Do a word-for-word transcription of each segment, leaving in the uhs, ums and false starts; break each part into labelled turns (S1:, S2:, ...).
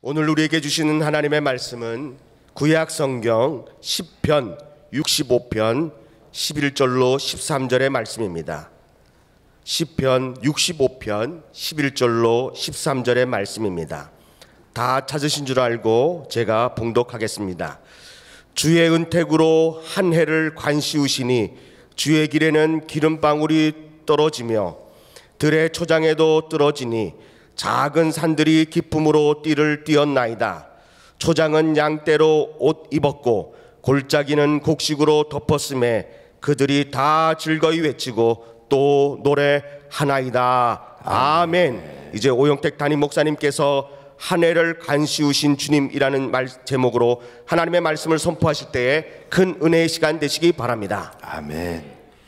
S1: 오늘 우리에게 주시는 하나님의 말씀은 구약 성경 시편 육십오 편 십일 절로 십삼 절의 말씀입니다. 시편 육십오 편 십일 절로 십삼 절의 말씀입니다. 다 찾으신 줄 알고 제가 봉독하겠습니다. 주의 은택으로 한 해를 관시우시니 주의 길에는 기름방울이 떨어지며 들의 초장에도 떨어지니 작은 산들이 기쁨으로 띠를 띄었나이다. 초장은 양떼로 옷 입었고 골짜기는 곡식으로 덮었음에 그들이 다 즐거이 외치고 또 노래하나이다. 아멘. 이제 오영택 담임 목사님께서 한 해를 간시우신 주님이라는 말 제목으로 하나님의 말씀을 선포하실 때에 큰 은혜의 시간 되시기 바랍니다.
S2: 아멘.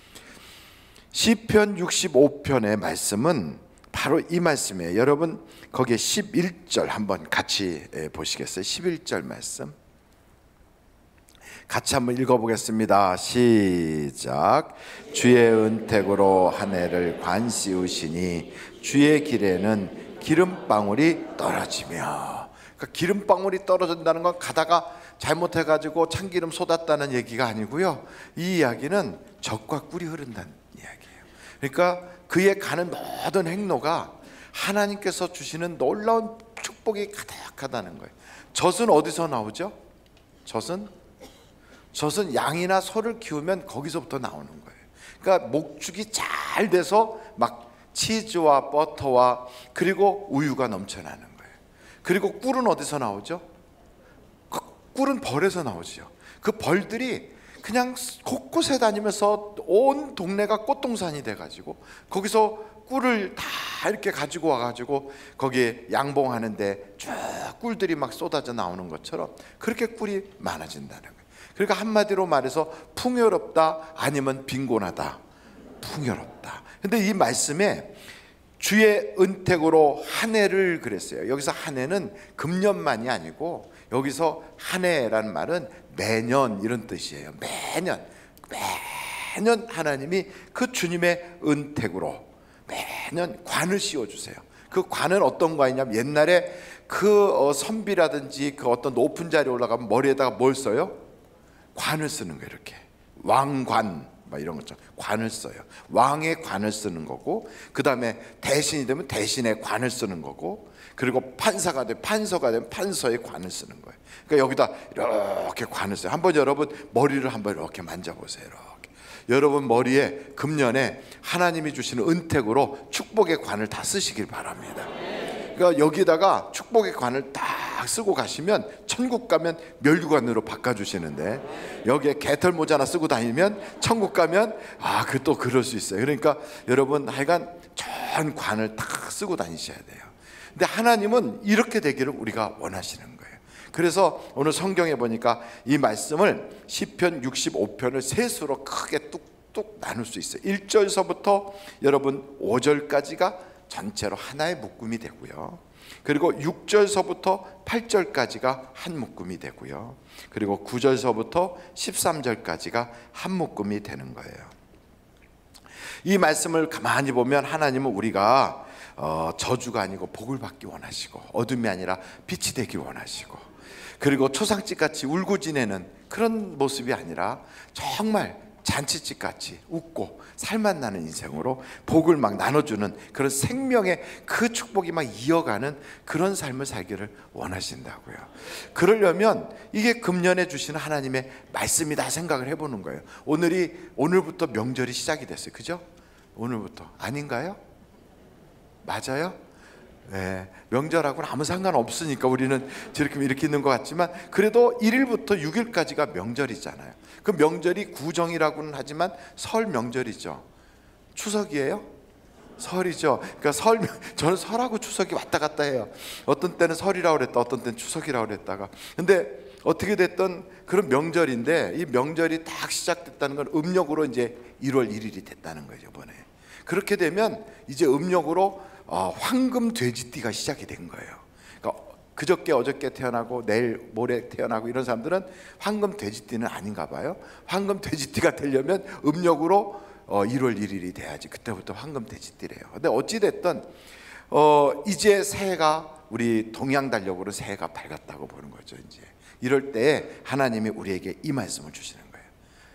S2: 시편 육십오 편의 말씀은 바로 이 말씀이에요. 여러분 거기에 십일 절 한번 같이 보시겠어요? 십일 절 말씀 같이 한번 읽어보겠습니다. 시작. 주의 은택으로 한 해를 관시우시니 주의 길에는 기름방울이 떨어지며, 그러니까 기름방울이 떨어진다는 건 가다가 잘못해가지고 참기름 쏟았다는 얘기가 아니고요, 이 이야기는 젖과 꿀이 흐른다는 이야기예요. 그러니까 그의 가는 모든 행로가 하나님께서 주시는 놀라운 축복이 가득하다는 거예요. 젖은 어디서 나오죠? 젖은 젖은 양이나 소를 키우면 거기서부터 나오는 거예요. 그러니까 목축이 잘 돼서 막 치즈와 버터와 그리고 우유가 넘쳐나는 거예요. 그리고 꿀은 어디서 나오죠? 그 꿀은 벌에서 나오죠. 그 벌들이 그냥 곳곳에 다니면서 온 동네가 꽃동산이 돼가지고 거기서 꿀을 다 이렇게 가지고 와가지고 거기에 양봉하는데 쭉 꿀들이 막 쏟아져 나오는 것처럼 그렇게 꿀이 많아진다는 거예요. 그러니까 한마디로 말해서 풍요롭다 아니면 빈곤하다. 풍요롭다. 근데 이 말씀에 주의 은택으로 한 해를 그랬어요. 여기서 한 해는 금년만이 아니고 여기서 한 해라는 말은 매년 이런 뜻이에요. 매년 매년 하나님이 그 주님의 은택으로 매년 관을 씌워주세요. 그 관은 어떤 관이냐면 옛날에 그 선비라든지 그 어떤 높은 자리에 올라가면 머리에다가 뭘 써요? 관을 쓰는 거예요. 이렇게 왕관 막 이런 것처럼 관을 써요. 왕의 관을 쓰는 거고, 그 다음에 대신이 되면 대신의 관을 쓰는 거고, 그리고 판사가 되면 판서가 되면 판서의 관을 쓰는 거예요. 그러니까 여기다 이렇게 관을 써요. 한번 여러분 머리를 한번 이렇게 만져보세요. 이렇게 여러분 머리에 금년에 하나님이 주시는 은택으로 축복의 관을 다 쓰시길 바랍니다. 그러니까 여기다가 축복의 관을 딱 쓰고 가시면 천국 가면 멸류관으로 바꿔주시는데, 여기에 개털 모자 하나 쓰고 다니면 천국 가면 아, 그 또 그럴 수 있어요. 그러니까 여러분 하여간 전 관을 딱 쓰고 다니셔야 돼요. 근데 하나님은 이렇게 되기를 우리가 원하시는 거예요. 그래서 오늘 성경에 보니까 이 말씀을 시편 육십오 편을 세 수로 크게 뚝뚝 나눌 수 있어요. 일 절서부터 여러분 오 절까지가 전체로 하나의 묶음이 되고요, 그리고 육 절서부터 팔 절까지가 한 묶음이 되고요, 그리고 구 절서부터 십삼 절까지가 한 묶음이 되는 거예요. 이 말씀을 가만히 보면 하나님은 우리가 어, 저주가 아니고 복을 받기 원하시고, 어둠이 아니라 빛이 되기 원하시고, 그리고 초상집같이 울고 지내는 그런 모습이 아니라 정말 잔치집같이 웃고 살맛 나는 인생으로 복을 막 나눠주는 그런 생명의 그 축복이 막 이어가는 그런 삶을 살기를 원하신다고요. 그러려면 이게 금년에 주시는 하나님의 말씀이다 생각을 해보는 거예요. 오늘이 오늘부터 명절이 시작이 됐어요. 그죠? 오늘부터 아닌가요? 맞아요? 네, 명절하고는 아무 상관없으니까 우리는 저렇게 이렇게 있는 것 같지만, 그래도 일 일부터 육 일까지가 명절이잖아요. 그 명절이 구정이라고는 하지만 설 명절이죠. 추석이에요? 설이죠. 그러니까 설, 저는 설하고 추석이 왔다 갔다 해요. 어떤 때는 설이라고 그랬다, 어떤 때는 추석이라고 그랬다가. 근데 어떻게 됐든 그런 명절인데, 이 명절이 딱 시작됐다는 건 음력으로 이제 일월 일일이 됐다는 거죠, 이번에. 그렇게 되면 이제 음력으로 어, 황금 돼지띠가 시작이 된 거예요. 그러니까 그저께 어저께 태어나고 내일 모레 태어나고 이런 사람들은 황금 돼지띠는 아닌가 봐요. 황금 돼지띠가 되려면 음력으로 어, 일월 일일이 돼야지 그때부터 황금 돼지띠래요. 근데 어찌 됐든 어, 이제 새해가 우리 동양 달력으로 새해가 밝았다고 보는 거죠. 이제 이럴 때 하나님이 우리에게 이 말씀을 주시는 거예요.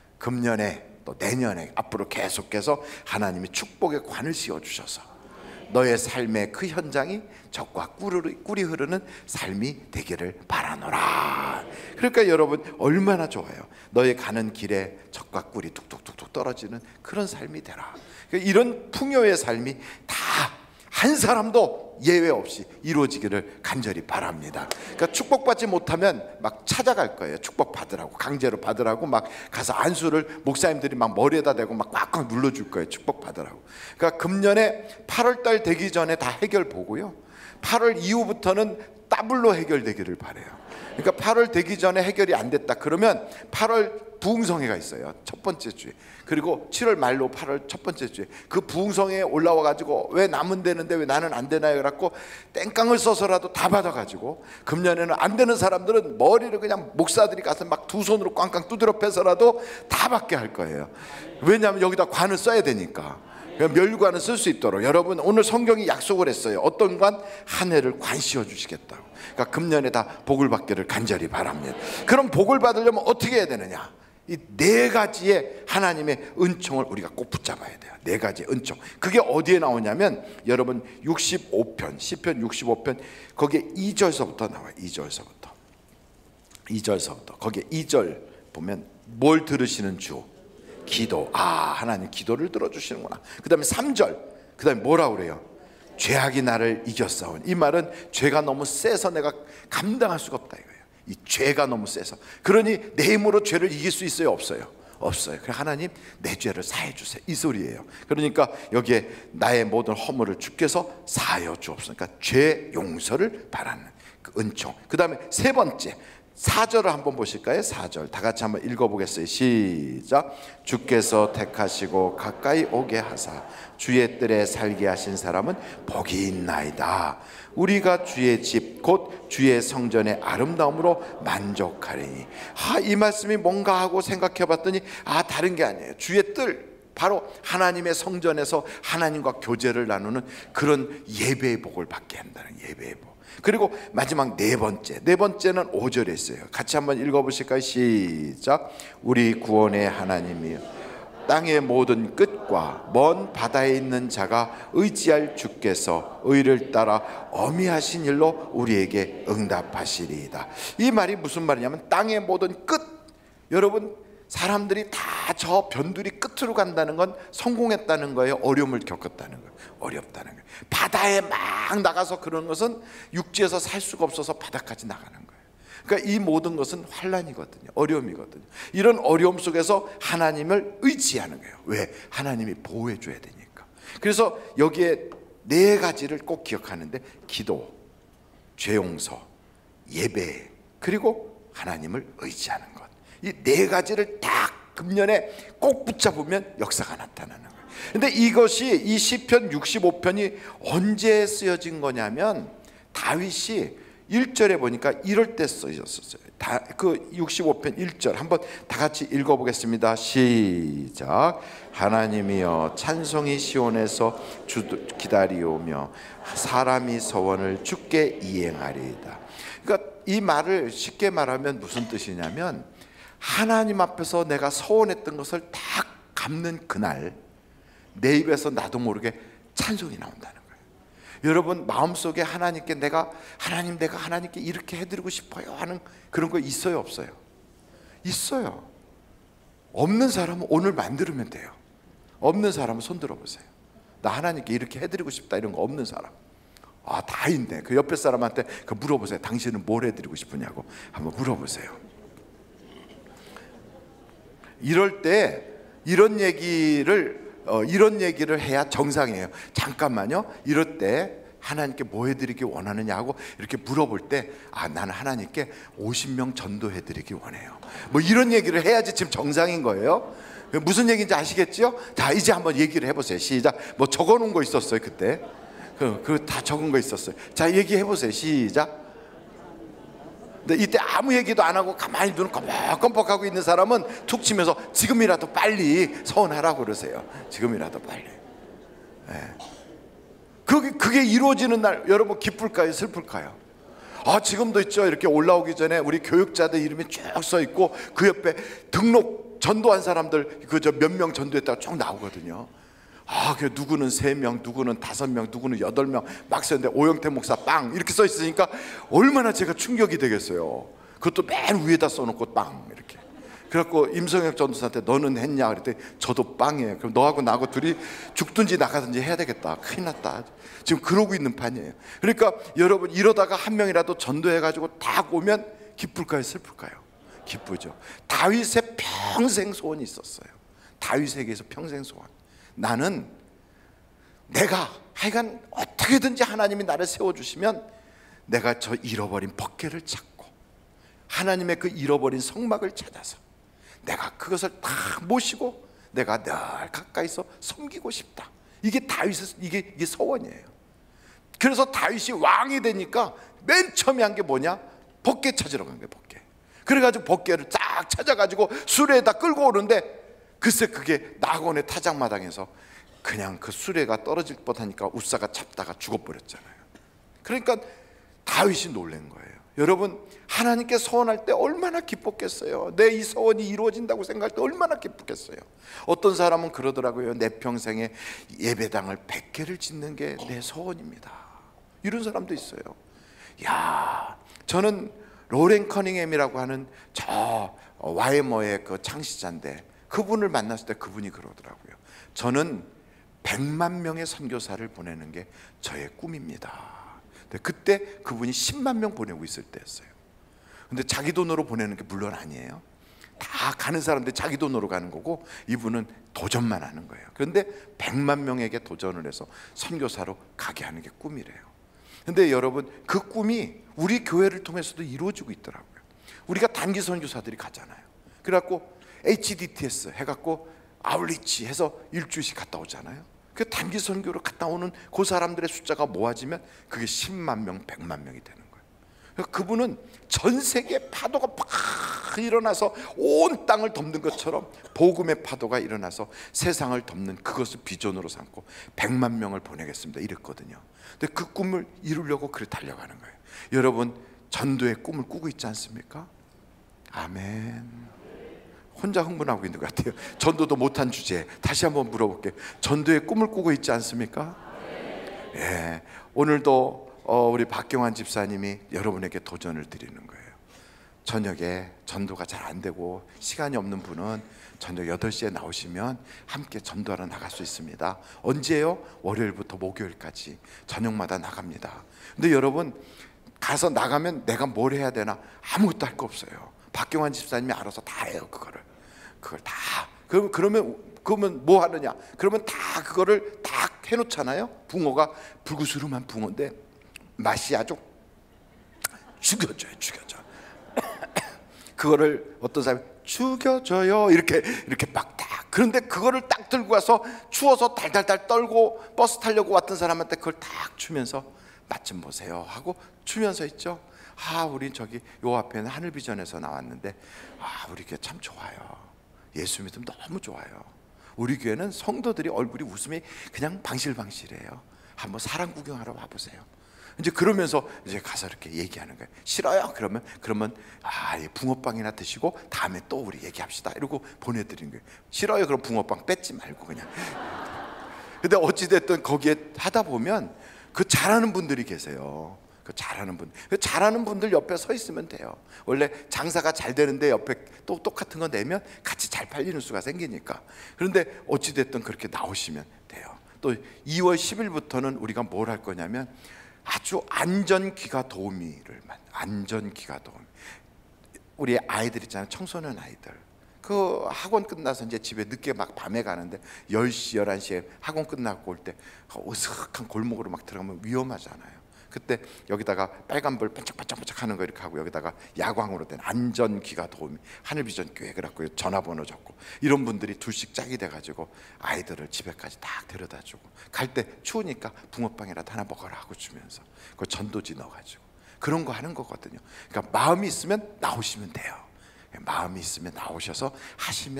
S2: 금년에 또 내년에 앞으로 계속해서 하나님이 축복의 관을 씌워 주셔서 너의 삶의 그 현장이 적과 꿀이 흐르는 삶이 되기를 바라노라. 그러니까 여러분 얼마나 좋아요. 너의 가는 길에 적과 꿀이 뚝뚝뚝뚝 떨어지는 그런 삶이 되라. 이런 풍요의 삶이 다 한 사람도 예외 없이 이루어지기를 간절히 바랍니다. 그러니까 축복받지 못하면 막 찾아갈 거예요. 축복 받으라고, 강제로 받으라고 막 가서 안수를 목사님들이 막 머리에다 대고 막 꽉꽉 눌러줄 거예요. 축복 받으라고. 그러니까 금년에 팔월 달 되기 전에 다 해결 보고요, 팔월 이후부터는 더블로 해결되기를 바라요. 그러니까 팔월 되기 전에 해결이 안 됐다 그러면 팔월 부흥성회가 있어요. 첫 번째 주에. 그리고 칠월 말로 팔월 첫 번째 주에 그 부흥성회에 올라와 가지고 왜 남은 되는데 왜 나는 안 되나요? 그래갖고 땡깡을 써서라도 다 받아가지고 금년에는 안 되는 사람들은 머리를 그냥 목사들이 가서 막 두 손으로 꽝꽝 두드려 패서라도 다 받게 할 거예요. 왜냐하면 여기다 관을 써야 되니까. 멸관을 쓸 수 있도록 여러분 오늘 성경이 약속을 했어요. 어떤 관? 한 해를 관 씌워 주시겠다고. 그러니까 금년에 다 복을 받기를 간절히 바랍니다. 그럼 복을 받으려면 어떻게 해야 되느냐? 이 네 가지의 하나님의 은총을 우리가 꼭 붙잡아야 돼요. 네 가지의 은총. 그게 어디에 나오냐면 여러분 육십오 편 시편 육십오 편 거기에 이 절서부터 나와요. 이 절서부터 이 절서부터 거기에 이 절 보면 뭘 들으시는 주? 기도. 아, 하나님 기도를 들어주시는구나. 그 다음에 삼 절 그 다음에 뭐라 그래요? 죄악이 나를 이겼사오니. 이 말은 죄가 너무 세서 내가 감당할 수가 없다 이거예요. 이 죄가 너무 세서. 그러니 내 힘으로 죄를 이길 수 있어요? 없어요? 없어요. 그래 하나님 내 죄를 사해 주세요 이 소리예요. 그러니까 여기에 나의 모든 허물을 주께서 사하여 주옵소서. 그러니까 죄 용서를 바라는 그 은총. 그 다음에 세 번째 사 절을 한번 보실까요? 사 절 다 같이 한번 읽어보겠어요. 시작. 주께서 택하시고 가까이 오게 하사 주의 뜰에 살게 하신 사람은 복이 있나이다. 우리가 주의 집 곧 주의 성전의 아름다움으로 만족하리니. 아, 이 말씀이 뭔가 하고 생각해 봤더니 아, 다른 게 아니에요. 주의 뜰, 바로 하나님의 성전에서 하나님과 교제를 나누는 그런 예배의 복을 받게 한다는 예배의 복. 그리고 마지막 네 번째 네 번째는 오 절에 있어요. 같이 한번 읽어보실까요? 시작. 우리 구원의 하나님이여 땅의 모든 끝과 먼 바다에 있는 자가 의지할 주께서 의를 따라 어미하신 일로 우리에게 응답하시리이다. 이 말이 무슨 말이냐면 땅의 모든 끝. 여러분 사람들이 다 저 변두리 끝으로 간다는 건 성공했다는 거예요? 어려움을 겪었다는 거예요? 어렵다는 거예요. 바다에 막 나가서 그런 것은 육지에서 살 수가 없어서 바다까지 나가는 거예요. 그러니까 이 모든 것은 환난이거든요. 어려움이거든요. 이런 어려움 속에서 하나님을 의지하는 거예요. 왜? 하나님이 보호해 줘야 되니까. 그래서 여기에 네 가지를 꼭 기억하는데 기도, 죄 용서, 예배, 그리고 하나님을 의지하는 것. 이 네 가지를 딱 금년에 꼭 붙잡으면 역사가 나타나는 거예요. 근데 이것이 이 시편 육십오 편이 언제 쓰여진 거냐면 다윗이 일 절에 보니까 이럴 때 쓰였었어요. 다, 그 육십오 편 일 절 한번 다 같이 읽어보겠습니다. 시작. 하나님이여 찬송이 시온에서 주 기다리오며 사람이 서원을 주께 이행하리이다. 그러니까 이 말을 쉽게 말하면 무슨 뜻이냐면 하나님 앞에서 내가 서원했던 것을 다 갚는 그날 내 입에서 나도 모르게 찬송이 나온다는 거예요. 여러분 마음속에 하나님께 내가 하나님 내가 하나님께 이렇게 해드리고 싶어요 하는 그런 거 있어요? 없어요? 있어요. 없는 사람은 오늘 만들면 돼요. 없는 사람은 손 들어보세요. 나 하나님께 이렇게 해드리고 싶다 이런 거 없는 사람. 아, 다 있네. 그 옆에 사람한테 그 물어보세요. 당신은 뭘 해드리고 싶으냐고 한번 물어보세요. 이럴 때 이런 얘기를 어, 이런 얘기를 해야 정상이에요. 잠깐만요. 이럴 때 하나님께 뭐 해드리기 원하느냐 하고 이렇게 물어볼 때 아, 나는 하나님께 오십 명 전도해드리기 원해요. 뭐 이런 얘기를 해야지 지금 정상인 거예요. 무슨 얘기인지 아시겠죠? 자, 이제 한번 얘기를 해보세요. 시작. 뭐 적어놓은 거 있었어요 그때. 그, 그 다 적은 거 있었어요. 자, 얘기해보세요. 시작. 근데 이때 아무 얘기도 안 하고 가만히 눈을 껌뻑껌뻑하고 있는 사람은 툭 치면서 지금이라도 빨리 서원하라고 그러세요. 지금이라도 빨리. 네. 그게, 그게 이루어지는 날 여러분 기쁠까요? 슬플까요? 아, 지금도 있죠. 이렇게 올라오기 전에 우리 교육자들 이름이 쭉 써 있고 그 옆에 등록 전도한 사람들 그 저 몇 명 전도했다가 쭉 나오거든요. 아, 그 누구는 세 명, 누구는 다섯 명, 누구는 여덟 명 막 썼는데 오영태 목사 빵 이렇게 써 있으니까 얼마나 제가 충격이 되겠어요. 그것도 맨 위에다 써놓고 빵 이렇게. 그래갖고 임성혁 전도사한테 너는 했냐 그랬더니 저도 빵이에요. 그럼 너하고 나하고 둘이 죽든지 나가든지 해야 되겠다. 큰일 났다. 지금 그러고 있는 판이에요. 그러니까 여러분 이러다가 한 명이라도 전도해가지고 딱 오면 기쁠까요? 슬플까요? 기쁘죠. 다윗의 평생 소원이 있었어요. 다윗에게서 평생 소원. 나는 내가 하여간 어떻게든지 하나님이 나를 세워주시면 내가 저 잃어버린 벗개를 찾고 하나님의 그 잃어버린 성막을 찾아서 내가 그것을 다 모시고 내가 늘 가까이서 섬기고 싶다. 이게 다윗의 이게, 이게 서원이에요. 그래서 다윗이 왕이 되니까 맨 처음에 한 게 뭐냐? 벗개 찾으러 간 거예요. 벗개. 그래가지고 벗개를 쫙 찾아가지고 수레에다 끌고 오는데 글쎄 그게 낙원의 타작마당에서 그냥 그 수레가 떨어질 뻔하니까 우사가 잡다가 죽어버렸잖아요. 그러니까 다윗이 놀란 거예요. 여러분 하나님께 서원할 때 얼마나 기뻤겠어요. 내 이 서원이 이루어진다고 생각할 때 얼마나 기쁘겠어요. 어떤 사람은 그러더라고요. 내 평생에 예배당을 백 개를 짓는 게 내 서원입니다. 이런 사람도 있어요. 야, 저는 로렌 커닝햄이라고 하는 저 와이엠어의 그 창시자인데 그분을 만났을 때 그분이 그러더라고요. 저는 백만 명의 선교사를 보내는 게 저의 꿈입니다. 그때 그분이 십만 명 보내고 있을 때였어요. 근데 자기 돈으로 보내는 게 물론 아니에요. 다 가는 사람들 자기 돈으로 가는 거고 이분은 도전만 하는 거예요. 그런데 백만 명에게 도전을 해서 선교사로 가게 하는 게 꿈이래요. 근데 여러분 그 꿈이 우리 교회를 통해서도 이루어지고 있더라고요. 우리가 단기 선교사들이 가잖아요. 그래갖고 에이치디티에스 해갖고 아울리치 해서 일주일씩 갔다 오잖아요. 그 단기 선교로 갔다 오는 그 사람들의 숫자가 모아지면 그게 십만 명, 백만 명이 되는 거예요. 그분은 전 세계 파도가 팍 일어나서 온 땅을 덮는 것처럼 복음의 파도가 일어나서 세상을 덮는 그것을 비전으로 삼고 백만 명을 보내겠습니다 이랬거든요. 근데 그 꿈을 이루려고 그래 달려가는 거예요. 여러분 전도의 꿈을 꾸고 있지 않습니까? 아멘. 혼자 흥분하고 있는 것 같아요. 전도도 못한 주제에 다시 한번 물어볼게요. 전도의 꿈을 꾸고 있지 않습니까? 예, 오늘도 어, 우리 박경환 집사님이 여러분에게 도전을 드리는 거예요. 저녁에 전도가 잘 안 되고 시간이 없는 분은 저녁 여덟 시에 나오시면 함께 전도하러 나갈 수 있습니다. 언제요? 월요일부터 목요일까지 저녁마다 나갑니다. 근데 여러분 가서 나가면 내가 뭘 해야 되나? 아무것도 할 거 없어요. 박경환 집사님이 알아서 다 해요. 그거를 그걸 다 그러면 그러면 그러면 뭐 하느냐? 그러면 다 그거를 다 해놓잖아요. 붕어가 불구스름한 붕어인데 맛이 아주 죽여줘요. 죽여줘. 그거를 어떤 사람이 죽여줘요 이렇게 이렇게 막 딱. 그런데 그거를 딱 들고 가서 추워서 달달달 떨고 버스 타려고 왔던 사람한테 그걸 딱 주면서 맛 좀 보세요 하고 주면서 있죠. 아, 우리 저기 요 앞에는 하늘비전에서 나왔는데 아, 우리 교회 참 좋아요. 예수 믿음 너무 좋아요. 우리 교회는 성도들이 얼굴이 웃음이 그냥 방실방실해요. 한번 사람 구경하러 와보세요. 이제 그러면서 이제 가서 이렇게 얘기하는 거예요. 싫어요? 그러면 그러면 아, 붕어빵이나 드시고 다음에 또 우리 얘기합시다. 이러고 보내드린 거예요. 싫어요? 그럼 붕어빵 뺏지 말고 그냥. 근데 어찌됐든 거기에 하다 보면 그 잘하는 분들이 계세요. 그 잘하는 분, 그 잘하는 분들 옆에 서 있으면 돼요. 원래 장사가 잘 되는데 옆에 또 똑같은 거 내면 같이 잘 팔리는 수가 생기니까. 그런데 어찌 됐든 그렇게 나오시면 돼요. 또 이월 십일부터는 우리가 뭘 할 거냐면 아주 안전 귀가 도우미를 만 안전 귀가 도우미. 우리 아이들 있잖아요. 청소년 아이들. 그 학원 끝나서 이제 집에 늦게 막 밤에 가는데 열 시, 열한 시에 학원 끝나고 올 때 어색한 골목으로 막 들어가면 위험하잖아요. 그때 여기다가 빨간불 반짝반짝반짝 하는 거 이렇게 하고 여기다가 야광으로 된 안전기가 도우미 하늘비전 교회 그래갖고 전화번호 적고 이런 분들이 둘씩 짝이 돼가지고 아이들을 집에까지 딱 데려다주고 갈 때 추우니까 붕어빵이라도 하나 먹어라 하고 주면서 그 전도지 넣어가지고 그런 거 하는 거거든요. 그러니까 마음이 있으면 나오시면 돼요. 마음이 있으면 나오셔서 하시면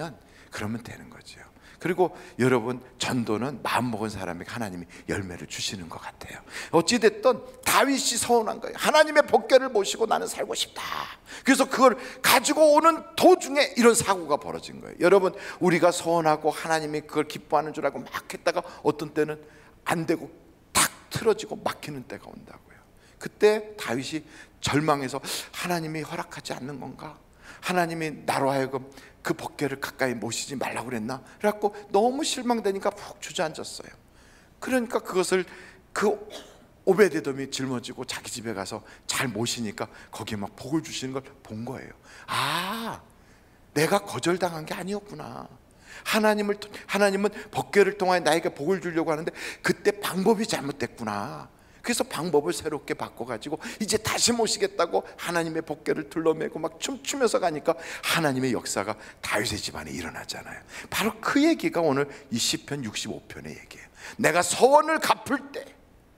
S2: 그러면 되는 거죠. 그리고 여러분, 전도는 마음먹은 사람에게 하나님이 열매를 주시는 것 같아요. 어찌됐든 다윗이 서운한 거예요. 하나님의 법궤를 모시고 나는 살고 싶다. 그래서 그걸 가지고 오는 도중에 이런 사고가 벌어진 거예요. 여러분, 우리가 서운하고 하나님이 그걸 기뻐하는 줄 알고 막 했다가 어떤 때는 안 되고 탁 틀어지고 막히는 때가 온다고요. 그때 다윗이 절망해서 하나님이 허락하지 않는 건가? 하나님이 나로 하여금 그 법궤를 가까이 모시지 말라고 그랬나? 그래갖고 너무 실망되니까 푹 주저앉았어요. 그러니까 그것을 그 오베데돔이 짊어지고 자기 집에 가서 잘 모시니까 거기에 막 복을 주시는 걸 본 거예요. 아, 내가 거절당한 게 아니었구나. 하나님을 하나님은 법궤를 통하여 나에게 복을 주려고 하는데 그때 방법이 잘못됐구나. 그래서 방법을 새롭게 바꿔가지고 이제 다시 모시겠다고 하나님의 법궤를 둘러매고 막 춤추면서 가니까 하나님의 역사가 다윗의 집안에 일어나잖아요. 바로 그 얘기가 오늘 이 시편 육십오 편의 얘기예요. 내가 서원을 갚을 때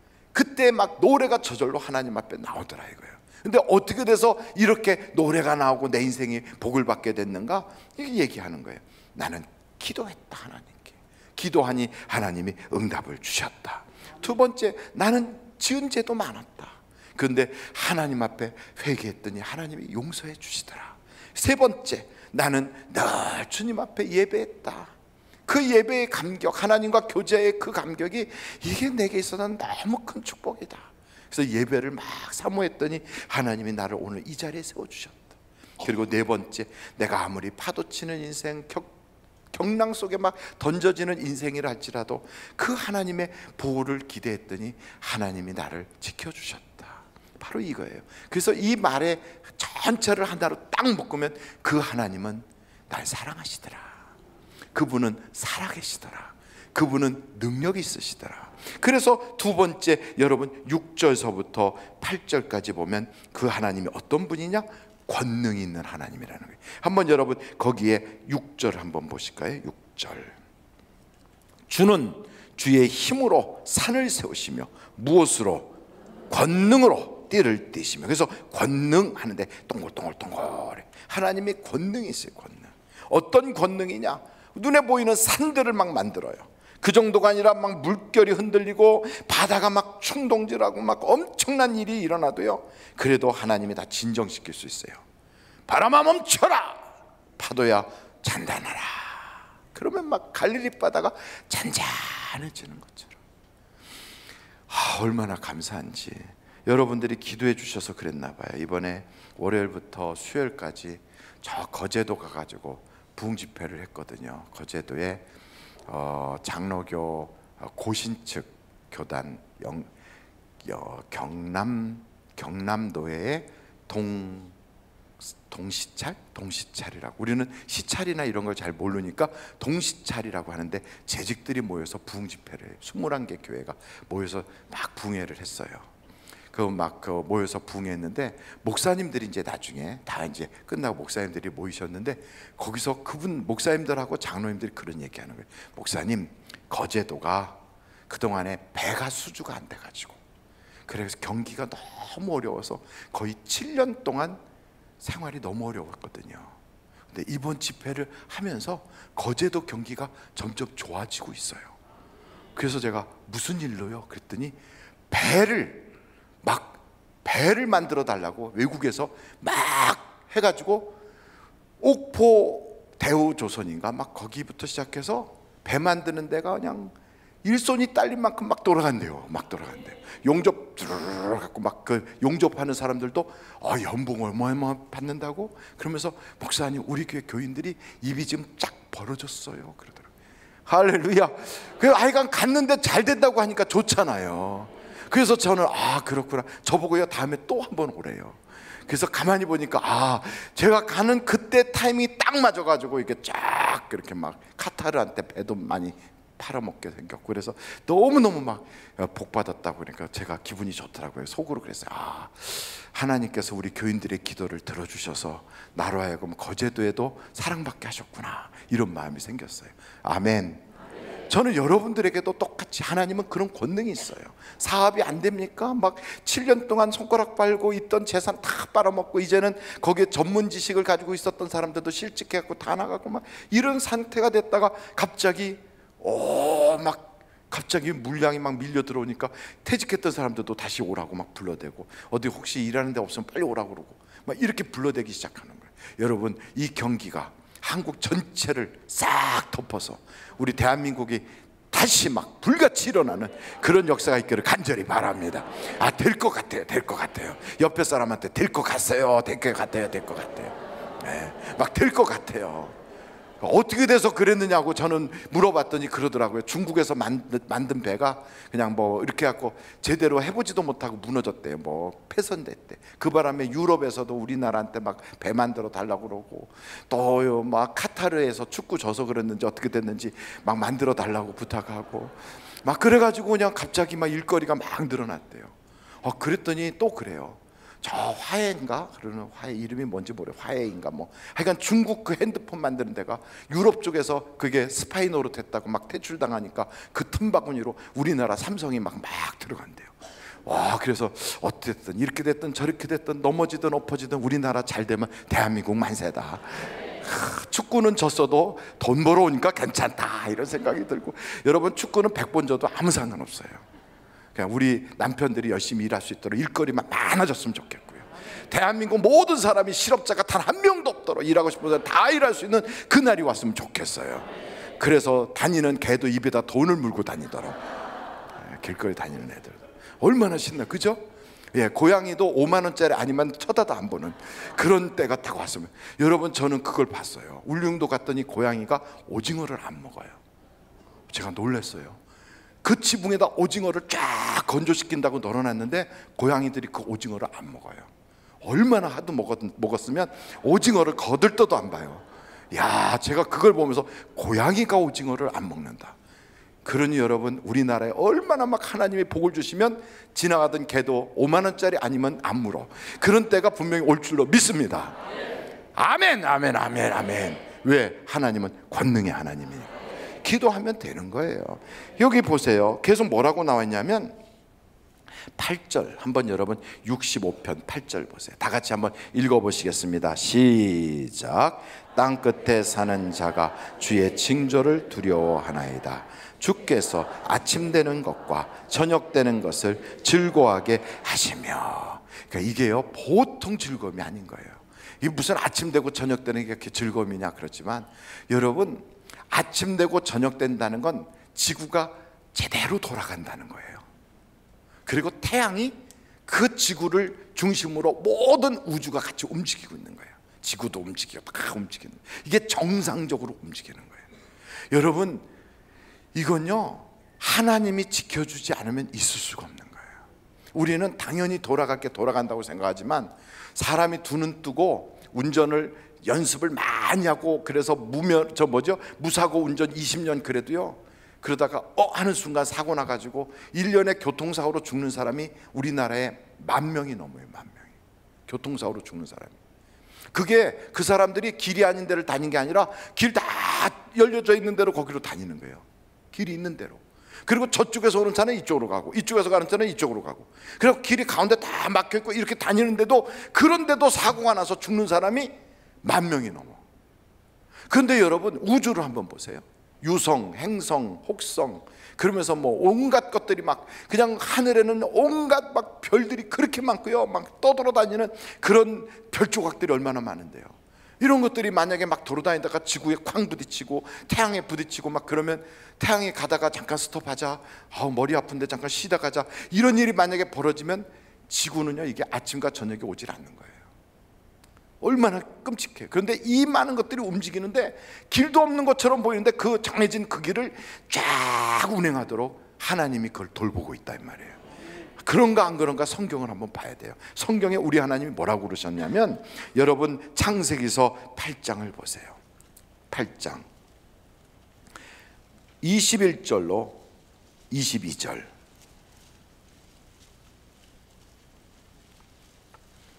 S2: 그때 막 노래가 저절로 하나님 앞에 나오더라 이거예요. 근데 어떻게 돼서 이렇게 노래가 나오고 내 인생이 복을 받게 됐는가? 이렇게 얘기하는 거예요. 나는 기도했다 하나님께. 기도하니 하나님이 응답을 주셨다. 두 번째, 나는 지은 죄도 많았다. 그런데 하나님 앞에 회개했더니 하나님이 용서해 주시더라. 세 번째, 나는 늘 주님 앞에 예배했다. 그 예배의 감격, 하나님과 교제의 그 감격이 이게 내게 있어서는 너무 큰 축복이다. 그래서 예배를 막 사모했더니 하나님이 나를 오늘 이 자리에 세워주셨다. 그리고 네 번째, 내가 아무리 파도치는 인생, 격 경랑 속에 막 던져지는 인생이라 할지라도 그 하나님의 보호를 기대했더니 하나님이 나를 지켜주셨다. 바로 이거예요. 그래서 이 말의 전체를 하나로 딱 묶으면 그 하나님은 날 사랑하시더라. 그분은 살아계시더라. 그분은 능력이 있으시더라. 그래서 두 번째, 여러분 육 절서부터 팔 절까지 보면 그 하나님이 어떤 분이냐? 권능이 있는 하나님이라는 거예요. 한번 여러분 거기에 육 절 한번 보실까요? 육 절. 주는 주의 힘으로 산을 세우시며 무엇으로? 권능으로 띠를 띠시며. 그래서 권능 하는데 동글동글동글해. 하나님이 권능이 있어요. 권능. 어떤 권능이냐? 눈에 보이는 산들을 막 만들어요. 그 정도가 아니라 막 물결이 흔들리고 바다가 막 충동질하고 막 엄청난 일이 일어나도요, 그래도 하나님이 다 진정시킬 수 있어요. 바람아 멈춰라, 파도야 잔잔하라. 그러면 막 갈릴리 바다가 잔잔해지는 것처럼. 아, 얼마나 감사한지. 여러분들이 기도해 주셔서 그랬나 봐요. 이번에 월요일부터 수요일까지 저 거제도 가가지고 부흥 집회를 했거든요. 거제도에 어, 장로교 고신측 교단 영, 여, 경남 경남도의 동 동시찰 동시찰이라고, 우리는 시찰이나 이런 걸 잘 모르니까 동시찰이라고 하는데, 재직들이 모여서 부흥 집회를 해요. 스물한 개 교회가 모여서 막 부흥회를 했어요. 그 막 그 모여서 부흥했는데 목사님들이 이제 나중에 다 이제 끝나고 목사님들이 모이셨는데, 거기서 그분 목사님들하고 장로님들이 그런 얘기하는 거예요. 목사님, 거제도가 그동안에 배가 수주가 안 돼가지고 그래서 경기가 너무 어려워서 거의 칠 년 동안 생활이 너무 어려웠거든요. 근데 이번 집회를 하면서 거제도 경기가 점점 좋아지고 있어요. 그래서 제가 무슨 일로요? 그랬더니 배를 막 배를 만들어 달라고 외국에서 막 해가지고 옥포 대우조선인가 막 거기부터 시작해서 배 만드는 데가 그냥 일손이 딸린 만큼 막 돌아간대요. 막 돌아간대요. 용접 드르르 갖고 막 그 용접하는 사람들도 아, 연봉 얼마 받는다고? 그러면서 목사님, 우리 교회 교인들이 입이 지금 쫙 벌어졌어요. 그러더라고요. 할렐루야. 그 아이가 갔는데 잘 된다고 하니까 좋잖아요. 그래서 저는 아, 그렇구나. 저보고요 다음에 또 한 번 오래요. 그래서 가만히 보니까 아, 제가 가는 그때 타이밍이 딱 맞아가지고 이게 쫙 그렇게 막 카타르한테 배도 많이 팔아먹게 생겼고, 그래서 너무너무 막 복받았다고 그러니까 제가 기분이 좋더라고요. 속으로 그랬어요. 아, 하나님께서 우리 교인들의 기도를 들어주셔서 나로 하여금 거제도에도 사랑받게 하셨구나, 이런 마음이 생겼어요. 아멘. 저는 여러분들에게도 똑같이 하나님은 그런 권능이 있어요. 사업이 안 됩니까? 막 칠 년 동안 손가락 빨고 있던 재산 다 빨아먹고 이제는 거기에 전문 지식을 가지고 있었던 사람들도 실직해갖고 다 나가고 막 이런 상태가 됐다가 갑자기 오 막 갑자기 물량이 막 밀려 들어오니까 퇴직했던 사람들도 다시 오라고 막 불러대고, 어디 혹시 일하는 데 없으면 빨리 오라고 그러고 막 이렇게 불러대기 시작하는 거예요. 여러분, 이 경기가 한국 전체를 싹 덮어서 우리 대한민국이 다시 막 불같이 일어나는 그런 역사가 있기를 간절히 바랍니다. 아, 될 것 같아요. 될 것 같아요. 옆에 사람한테 될 것 같아요. 될 것 같아요. 될 것 같아요. 네, 막 될 것 같아요. 어떻게 돼서 그랬느냐고 저는 물어봤더니 그러더라고요. 중국에서 만든, 만든 배가 그냥 뭐 이렇게 갖고 제대로 해보지도 못하고 무너졌대요. 뭐 폐선됐대. 그 바람에 유럽에서도 우리나라한테 막 배 만들어 달라고 그러고, 또 막 카타르에서 축구 져서 그랬는지 어떻게 됐는지 막 만들어 달라고 부탁하고 막 그래가지고 그냥 갑자기 막 일거리가 막 늘어났대요. 어 그랬더니 또 그래요. 저 화해인가? 그러는 화해 이름이 뭔지 모르요. 화해인가 뭐. 하여간 중국 그 핸드폰 만드는 데가 유럽 쪽에서 그게 스파이 노릇했다고 막 퇴출당하니까 그 틈바구니로 우리나라 삼성이 막 막 들어간대요. 와, 그래서 어쨌든 이렇게 됐든 저렇게 됐든 넘어지든 엎어지든 우리나라 잘 되면 대한민국 만세다. 하, 축구는 졌어도 돈 벌어오니까 괜찮다 이런 생각이 들고, 여러분 축구는 백 번 져도 아무 상관없어요. 그냥 우리 남편들이 열심히 일할 수 있도록 일거리만 많아졌으면 좋겠고요. 대한민국 모든 사람이 실업자가 단 한 명도 없도록 일하고 싶은 사람 다 일할 수 있는 그날이 왔으면 좋겠어요. 그래서 다니는 개도 입에다 돈을 물고 다니도록, 길거리 다니는 애들 얼마나 신나, 그죠? 예, 고양이도 오만 원짜리 아니면 쳐다도 안 보는 그런 때가 딱 왔으면. 여러분, 저는 그걸 봤어요. 울릉도 갔더니 고양이가 오징어를 안 먹어요. 제가 놀랐어요. 그 지붕에다 오징어를 쫙 건조시킨다고 널어놨는데 고양이들이 그 오징어를 안 먹어요. 얼마나 하도 먹었, 먹었으면 오징어를 거들떠도 안 봐요. 야, 제가 그걸 보면서 고양이가 오징어를 안 먹는다. 그러니 여러분, 우리나라에 얼마나 막 하나님이 복을 주시면 지나가던 개도 오만 원짜리 아니면 안 물어. 그런 때가 분명히 올 줄로 믿습니다. 아멘, 아멘, 아멘, 아멘. 왜? 하나님은 권능의 하나님이에요. 기도하면 되는 거예요. 여기 보세요. 계속 뭐라고 나와 있냐면 팔 절 한번 여러분 육십오 편 팔 절 보세요. 다 같이 한번 읽어보시겠습니다. 시작. 땅 끝에 사는 자가 주의 징조를 두려워하나이다. 주께서 아침 되는 것과 저녁 되는 것을 즐거워하게 하시며. 그러니까 이게요 보통 즐거움이 아닌 거예요. 이게 무슨 아침 되고 저녁 되는 게 그렇게 즐거움이냐 그렇지만, 여러분 아침 되고 저녁 된다는 건 지구가 제대로 돌아간다는 거예요. 그리고 태양이 그 지구를 중심으로 모든 우주가 같이 움직이고 있는 거예요. 지구도 움직이고 다 움직이는 거예요. 이게 정상적으로 움직이는 거예요. 여러분, 이건요 하나님이 지켜주지 않으면 있을 수가 없는 거예요. 우리는 당연히 돌아갈 게 돌아간다고 생각하지만, 사람이 두 눈 뜨고 운전을 연습을 많이 하고 그래서 무면 저 뭐죠 무사고 운전 이십 년 그래도요, 그러다가 어 하는 순간 사고 나가지고 일 년에 교통사고로 죽는 사람이 우리나라에 만 명이 넘어요. 만 명이 교통사고로 죽는 사람이. 그게 그 사람들이 길이 아닌 데를 다닌 게 아니라 길 다 열려져 있는 대로 거기로 다니는 거예요. 길이 있는 대로. 그리고 저쪽에서 오는 차는 이쪽으로 가고 이쪽에서 가는 차는 이쪽으로 가고, 그리고 길이 가운데 다 막혀있고 이렇게 다니는데도, 그런데도 사고가 나서 죽는 사람이 만 명이 넘어. 그런데 여러분, 우주를 한번 보세요. 유성, 행성, 혹성, 그러면서 뭐 온갖 것들이 막 그냥 하늘에는 온갖 막 별들이 그렇게 많고요, 막 떠돌아다니는 그런 별 조각들이 얼마나 많은데요. 이런 것들이 만약에 막 돌아다니다가 지구에 쾅 부딪히고 태양에 부딪히고 막 그러면, 태양에 가다가 잠깐 스톱하자, 아, 머리 아픈데 잠깐 쉬다 가자, 이런 일이 만약에 벌어지면 지구는요 이게 아침과 저녁에 오질 않는 거예요. 얼마나 끔찍해요. 그런데 이 많은 것들이 움직이는데 길도 없는 것처럼 보이는데 그 정해진 그 길을 쫙 운행하도록 하나님이 그걸 돌보고 있다 이 말이에요. 그런가 안 그런가 성경을 한번 봐야 돼요. 성경에 우리 하나님이 뭐라고 그러셨냐면, 여러분 창세기서 팔 장을 보세요. 팔 장 이십일 절로 이십이 절.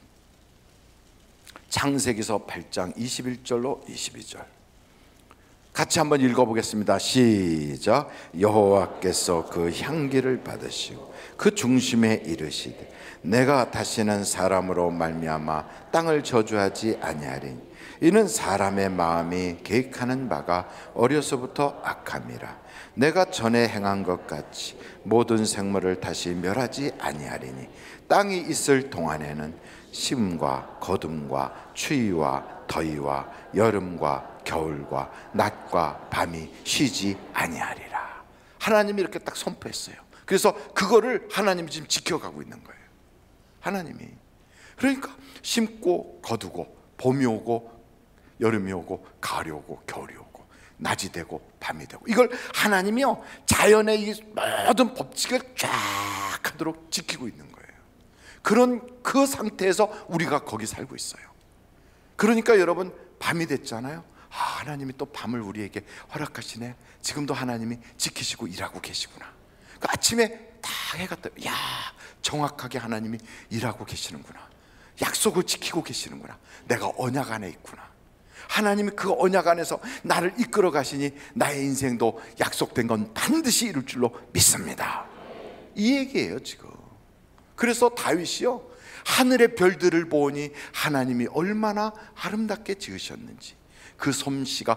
S2: 창세기서 팔 장 이십일 절로 이십이 절. 같이 한번 읽어보겠습니다. 시작. 여호와께서 그 향기를 받으시고 그 중심에 이르시되 내가 다시는 사람으로 말미암아 땅을 저주하지 아니하리니 이는 사람의 마음이 계획하는 바가 어려서부터 악함이라. 내가 전에 행한 것 같이 모든 생물을 다시 멸하지 아니하리니 땅이 있을 동안에는 심과 거둠과 추위와 더위와 여름과 겨울과 낮과 밤이 쉬지 아니하리라. 하나님이 이렇게 딱 선포했어요. 그래서 그거를 하나님이 지금 지켜가고 있는 거예요. 하나님이. 그러니까 심고 거두고 봄이 오고 여름이 오고 가을이 오고 겨울이 오고 낮이 되고 밤이 되고, 이걸 하나님이요 자연의 이 모든 법칙을 쫙 하도록 지키고 있는 거예요. 그런 그 상태에서 우리가 거기 살고 있어요. 그러니까 여러분, 밤이 됐잖아요. 아, 하나님이 또 밤을 우리에게 허락하시네. 지금도 하나님이 지키시고 일하고 계시구나. 그 아침에 다 해가 떠요. 야, 정확하게 하나님이 일하고 계시는구나. 약속을 지키고 계시는구나. 내가 언약 안에 있구나. 하나님이 그 언약 안에서 나를 이끌어 가시니 나의 인생도 약속된 건 반드시 이룰 줄로 믿습니다. 이 얘기예요 지금. 그래서 다윗이요, 하늘의 별들을 보니 하나님이 얼마나 아름답게 지으셨는지 그 솜씨가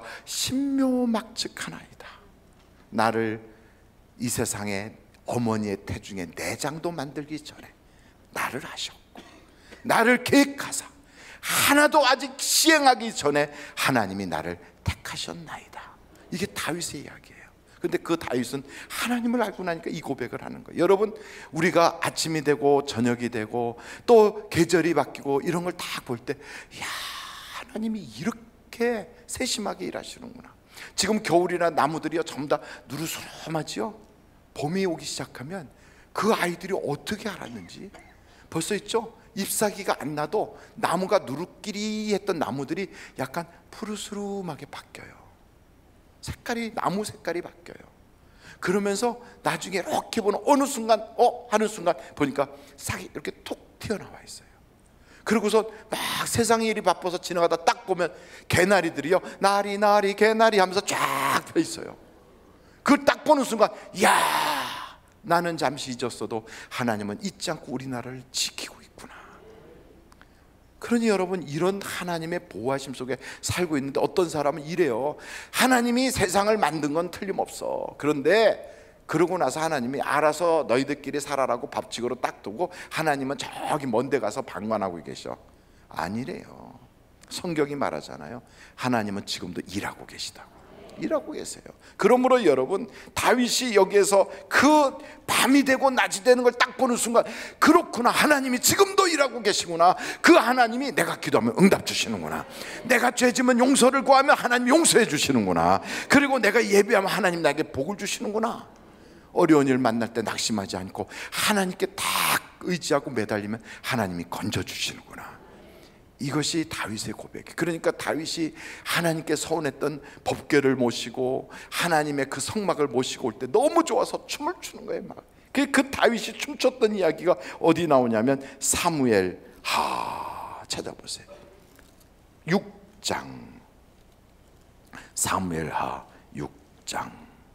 S2: 신묘막측하나이다. 나를 이 세상에 어머니의 태중에 내장도 만들기 전에 나를 아셨고 나를 계획하사 하나도 아직 시행하기 전에 하나님이 나를 택하셨나이다. 이게 다윗의 이야기예요. 근데 그 다윗은 하나님을 알고 나니까 이 고백을 하는 거예요. 여러분, 우리가 아침이 되고 저녁이 되고 또 계절이 바뀌고 이런 걸 다 볼 때, 야, 하나님이 이렇게 세심하게 일하시는구나. 지금 겨울이나 나무들이요 전부 다 누르스름하지요. 봄이 오기 시작하면 그 아이들이 어떻게 알았는지 벌써 있죠. 잎사귀가 안 나도 나무가 누룩끼리 했던 나무들이 약간 푸르스름하게 바뀌어요. 색깔이, 나무 색깔이 바뀌어요. 그러면서 나중에 이렇게 보는 어느 순간 어? 하는 순간 보니까 싹이 이렇게 툭 튀어나와 있어요. 그러고서 막 세상의 일이 바빠서 지나가다 딱 보면 개나리들이요 나리 나리 개나리 하면서 쫙 펴 있어요. 그걸 딱 보는 순간, 야, 나는 잠시 잊었어도 하나님은 잊지 않고 우리나라를 지키고 있구나. 그러니 여러분, 이런 하나님의 보호하심 속에 살고 있는데 어떤 사람은 이래요. 하나님이 세상을 만든 건 틀림없어. 그런데 그러고 나서 하나님이 알아서 너희들끼리 살아라고 법칙으로 딱 두고 하나님은 저기 먼 데 가서 방관하고 계셔. 아니래요. 성경이 말하잖아요. 하나님은 지금도 일하고 계시다고. 일하고 계세요. 그러므로 여러분, 다윗이 여기에서 그 밤이 되고 낮이 되는 걸 딱 보는 순간, 그렇구나, 하나님이 지금도 일하고 계시구나. 그 하나님이 내가 기도하면 응답 주시는구나. 내가 죄지면 용서를 구하면 하나님 용서해 주시는구나. 그리고 내가 예배하면 하나님 나에게 복을 주시는구나. 어려운 일 만날 때 낙심하지 않고 하나님께 딱 의지하고 매달리면 하나님이 건져주시는구나. 이것이 다윗의 고백. 그러니까 다윗이 하나님께 서운했던 법궤를 모시고 하나님의 그 성막을 모시고 올 때 너무 좋아서 춤을 추는 거예요. 막. 그, 그 다윗이 춤췄던 이야기가 어디 나오냐면 사무엘 하 찾아보세요. 육 장 사무엘 하 육 장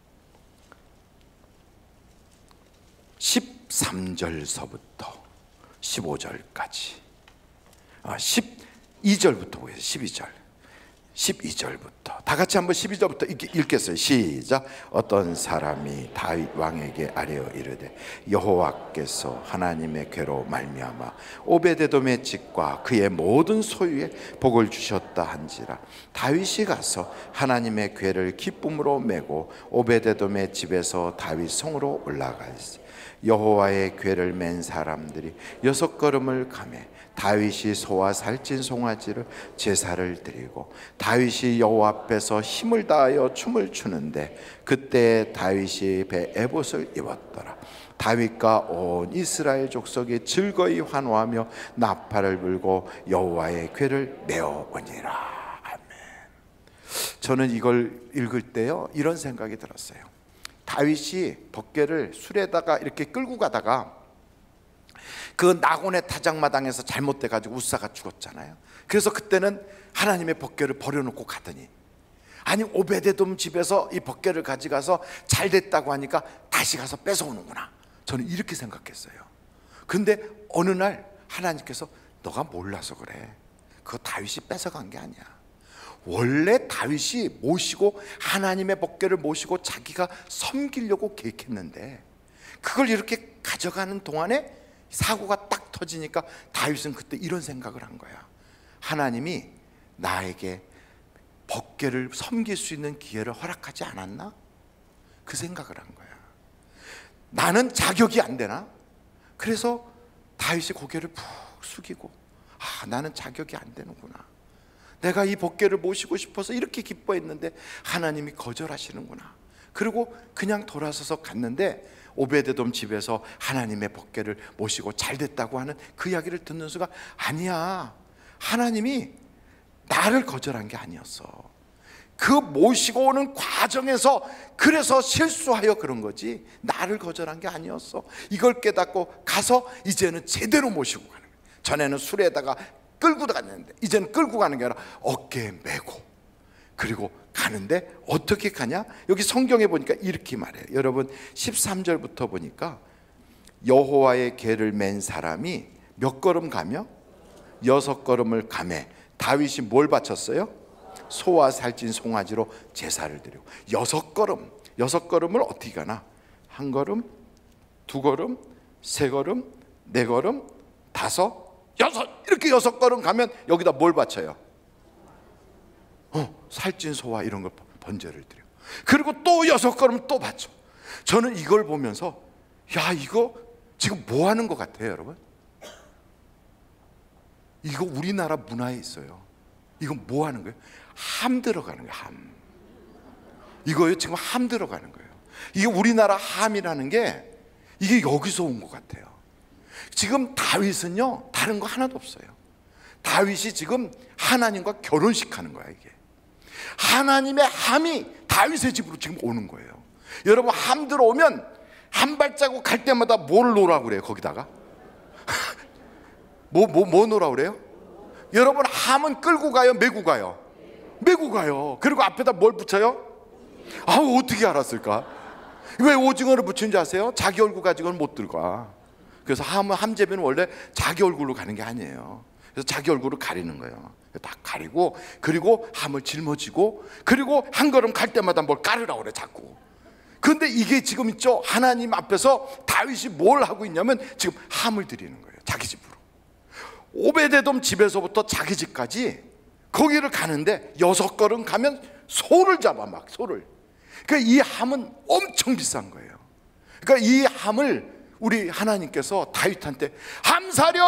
S2: 십삼 절서부터 십오 절까지, 아, 십이 절부터 보세요. 십이 절 십이 절부터 다 같이 한번 십이 절부터 읽겠어요. 시작. 어떤 사람이 다윗 왕에게 아뢰어 이르되 여호와께서 하나님의 궤로 말미암아 오베데돔의 집과 그의 모든 소유에 복을 주셨다 한지라. 다윗이 가서 하나님의 궤를 기쁨으로 메고 오베데돔의 집에서 다윗 성으로 올라가서 여호와의 궤를 맨 사람들이 여섯 걸음을 가매 다윗이 소와 살찐 송아지를 제사를 드리고 다윗이 여호와 앞에서 힘을 다하여 춤을 추는데 그때 다윗이 배 에봇을 입었더라. 다윗과 온 이스라엘 족속이 즐거이 환호하며 나팔을 불고 여호와의 궤를 메어오니라. 아멘. 저는 이걸 읽을 때요 이런 생각이 들었어요. 다윗이 법궤를 술에다가 이렇게 끌고 가다가 그 나곤의 타작마당에서 잘못돼 가지고 웃사가 죽었잖아요. 그래서 그때는 하나님의 법궤를 버려놓고 가더니 아니 오베데돔 집에서 이 벗개를 가져가서 잘 됐다고 하니까 다시 가서 뺏어오는구나. 저는 이렇게 생각했어요. 근데 어느 날 하나님께서 너가 몰라서 그래. 그거 다윗이 뺏어간 게 아니야. 원래 다윗이 모시고 하나님의 벗개를 모시고 자기가 섬기려고 계획했는데 그걸 이렇게 가져가는 동안에 사고가 딱 터지니까 다윗은 그때 이런 생각을 한 거야. 하나님이 나에게 벗개를 섬길 수 있는 기회를 허락하지 않았나? 그 생각을 한 거야. 나는 자격이 안 되나? 그래서 다윗이 고개를 푹 숙이고, 아, 나는 자격이 안 되는구나. 내가 이 벗개를 모시고 싶어서 이렇게 기뻐했는데 하나님이 거절하시는구나. 그리고 그냥 돌아서서 갔는데 오베데돔 집에서 하나님의 벗개를 모시고 잘 됐다고 하는 그 이야기를 듣는 순간, 아니야, 하나님이 나를 거절한 게 아니었어. 그 모시고 오는 과정에서 그래서 실수하여 그런 거지 나를 거절한 게 아니었어. 이걸 깨닫고 가서 이제는 제대로 모시고 가는 거야. 전에는 술에다가 끌고 갔는데 이제는 끌고 가는 게 아니라 어깨에 메고, 그리고 가는데 어떻게 가냐? 여기 성경에 보니까 이렇게 말해요. 여러분 십삼 절부터 보니까 여호와의 궤를 맨 사람이 몇 걸음 가며 여섯 걸음을 가매 다윗이 뭘 바쳤어요? 소와 살찐 송아지로 제사를 드리고. 여섯 걸음, 여섯 걸음을 어떻게 가나? 한 걸음, 두 걸음, 세 걸음, 네 걸음, 다섯, 여섯, 이렇게 여섯 걸음 가면 여기다 뭘 바쳐요? 어, 살찐 소와 이런 걸 번제를 드려. 그리고 또 여섯 걸음 또 바쳐. 저는 이걸 보면서 야, 이거 지금 뭐 하는 것 같아요, 여러분? 이거 우리나라 문화에 있어요. 이건 뭐 하는 거예요? 함 들어가는 거예요. 함. 이거요, 지금 함 들어가는 거예요. 이게 우리나라 함이라는 게 이게 여기서 온 것 같아요. 지금 다윗은요 다른 거 하나도 없어요. 다윗이 지금 하나님과 결혼식 하는 거야. 이게 하나님의 함이 다윗의 집으로 지금 오는 거예요. 여러분 함 들어오면 한 발자국 갈 때마다 뭘 놓으라고 그래요? 거기다가 뭐 뭐 뭐 놓으라고 그래요? 여러분 함은 끌고 가요? 메고 가요? 메고 가요. 그리고 앞에다 뭘 붙여요? 아, 어떻게 알았을까? 왜 오징어를 붙이는지 아세요? 자기 얼굴 가지고는 못 들어가. 그래서 함은 함제비는 원래 자기 얼굴로 가는 게 아니에요. 그래서 자기 얼굴을 가리는 거예요. 다 가리고, 그리고 함을 짊어지고, 그리고 한 걸음 갈 때마다 뭘 깔으라고 그래 자꾸. 그런데 이게 지금 있죠, 하나님 앞에서 다윗이 뭘 하고 있냐면 지금 함을 드리는 거예요. 자기 집으로. 오베데돔 집에서부터 자기 집까지 거기를 가는데 여섯 걸음 가면 소를 잡아, 막 소를. 그러니까 이 함은 엄청 비싼 거예요. 그러니까 이 함을 우리 하나님께서 다윗한테 함사려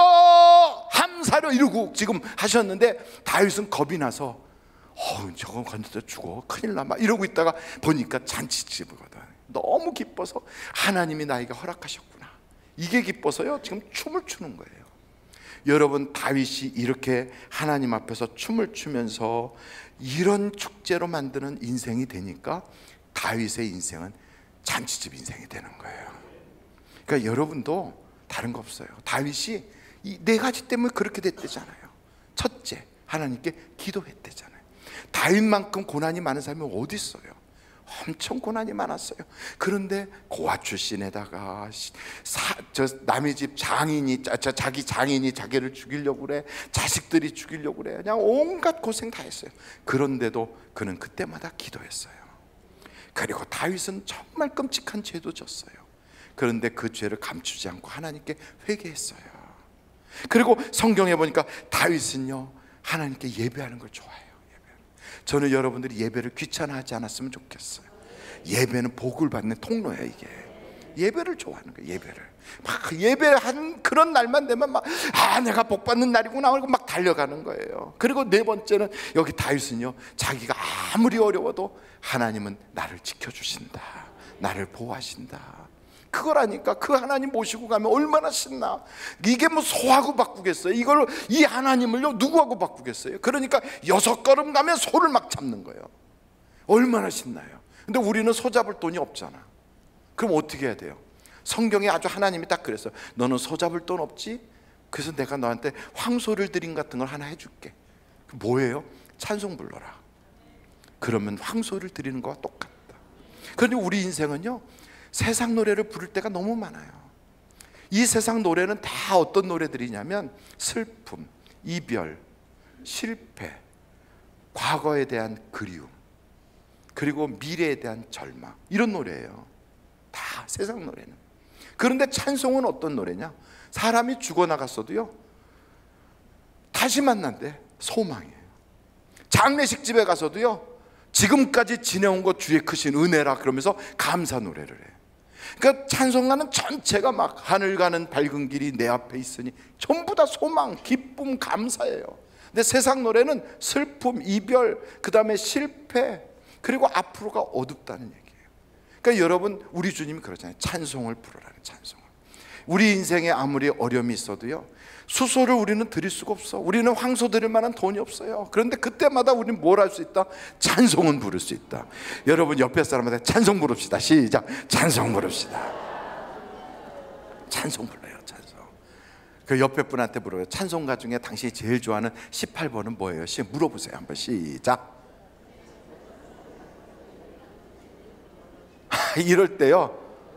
S2: 함사려 이러고 지금 하셨는데 다윗은 겁이 나서 어, 저건 건드려 죽어, 큰일 나, 막 이러고 있다가 보니까 잔치집이거든. 너무 기뻐서 하나님이 나에게 허락하셨구나, 이게 기뻐서요 지금 춤을 추는 거예요. 여러분 다윗이 이렇게 하나님 앞에서 춤을 추면서 이런 축제로 만드는 인생이 되니까 다윗의 인생은 잔치집 인생이 되는 거예요. 그러니까 여러분도 다른 거 없어요. 다윗이 이 네 가지 때문에 그렇게 됐대잖아요. 첫째, 하나님께 기도했대잖아요. 다윗만큼 고난이 많은 사람이 어디 있어요? 엄청 고난이 많았어요. 그런데 고아 출신에다가 사, 저 남의 집 장인이 자, 자기 장인이 자기를 죽이려고 그래, 자식들이 죽이려고 그래, 그냥 온갖 고생 다 했어요. 그런데도 그는 그때마다 기도했어요. 그리고 다윗은 정말 끔찍한 죄도 졌어요. 그런데 그 죄를 감추지 않고 하나님께 회개했어요. 그리고 성경에 보니까 다윗은요 하나님께 예배하는 걸 좋아해요. 저는 여러분들이 예배를 귀찮아하지 않았으면 좋겠어요. 예배는 복을 받는 통로예요. 이게 예배를 좋아하는 거예요. 예배를 막 예배한 그런 날만 되면 막 아 내가 복 받는 날이구나 하고 막 달려가는 거예요. 그리고 네 번째는 여기 다윗은요 자기가 아무리 어려워도 하나님은 나를 지켜주신다, 나를 보호하신다, 그걸 아니까 그 하나님 모시고 가면 얼마나 신나. 이게 뭐 소하고 바꾸겠어요? 이걸 이 하나님을요 누구하고 바꾸겠어요? 그러니까 여섯 걸음 가면 소를 막 잡는 거예요. 얼마나 신나요. 근데 우리는 소 잡을 돈이 없잖아. 그럼 어떻게 해야 돼요? 성경에 아주 하나님이 딱 그랬어요. 너는 소 잡을 돈 없지? 그래서 내가 너한테 황소를 드림 같은 걸 하나 해줄게. 뭐예요? 찬송 불러라. 그러면 황소를 드리는 것과 똑같다. 그런데 우리 인생은요, 세상 노래를 부를 때가 너무 많아요. 이 세상 노래는 다 어떤 노래들이냐면 슬픔, 이별, 실패, 과거에 대한 그리움, 그리고 미래에 대한 절망, 이런 노래예요. 다 세상 노래는. 그런데 찬송은 어떤 노래냐? 사람이 죽어나갔어도요, 다시 만난대. 소망이에요. 장례식 집에 가서도요, 지금까지 지내온 것 주의 크신 은혜라 그러면서 감사 노래를 해. 그러니까 찬송가는 전체가 막 하늘 가는 밝은 길이 내 앞에 있으니 전부 다 소망, 기쁨, 감사예요. 근데 세상 노래는 슬픔, 이별, 그 다음에 실패, 그리고 앞으로가 어둡다는 얘기예요. 그러니까 여러분, 우리 주님이 그러잖아요. 찬송을 부르라는, 찬송을. 우리 인생에 아무리 어려움이 있어도요, 수소를 우리는 드릴 수가 없어. 우리는 황소 드릴 만한 돈이 없어요. 그런데 그때마다 우리는 뭘 할 수 있다? 찬송은 부를 수 있다. 여러분, 옆에 사람한테 찬송 부릅시다. 시작. 찬송 부릅시다. 찬송 불러요. 찬송. 그 옆에 분한테 물어요. 찬송가 중에 당신이 제일 좋아하는 십팔 번은 뭐예요? 시 물어보세요. 한번 시작. 이럴 때요,